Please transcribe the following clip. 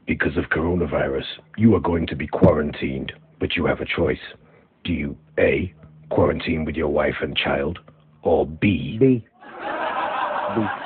Because of coronavirus, you are going to be quarantined, but you have a choice. Do you A, quarantine with your wife and child, or B, B. B.